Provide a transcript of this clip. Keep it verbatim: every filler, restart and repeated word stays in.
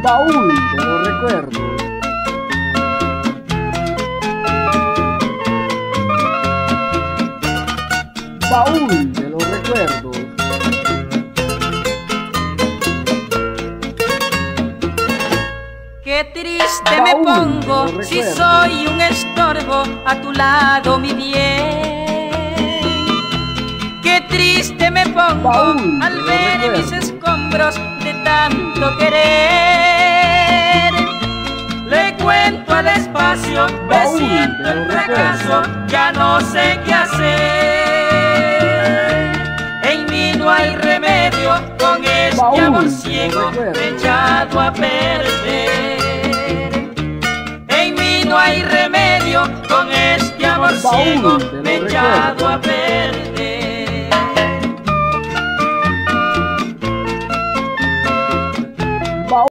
Baúl de los recuerdos. Baúl de los recuerdos. Qué triste me pongo si soy un estorbo a tu lado, mi bien. Qué triste me pongo al ver mis escombros de tanto querer. Le cuento al espacio, me siento en fracaso, ya no sé qué hacer. En mí no hay remedio con este amor ciego echado a perder. En mí no hay remedio con este amor ciego echado a perder.